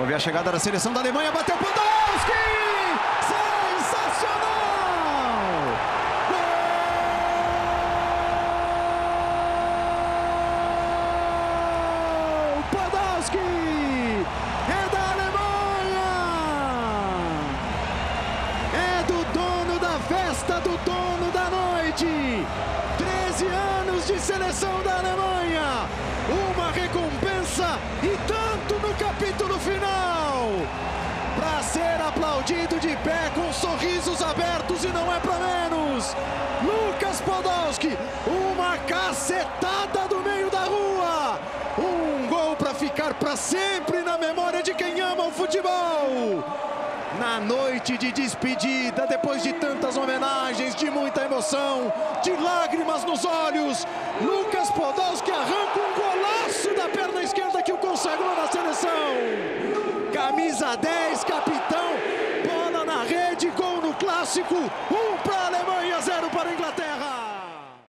Vamos ver a chegada da seleção da Alemanha, bateu Podolski! Sensacional! Gol! Podolski! É da Alemanha! É do dono da festa, do dono da noite! 13 anos de seleção da Alemanha! Uma recompensa e tanto no capítulo final! Para ser aplaudido de pé com sorrisos abertos e não é para menos! Lucas Podolski, uma cacetada do meio da rua! Um gol para ficar para sempre na memória de quem ama o futebol! Na noite de despedida, depois de tantas homenagens, de muita emoção, de lágrimas nos olhos, Lucas Podolski arranca um golaço da perna esquerda que o consagrou na seleção. Camisa 10, capitão, bola na rede, gol no clássico, 1 para a Alemanha, 0 para a Inglaterra.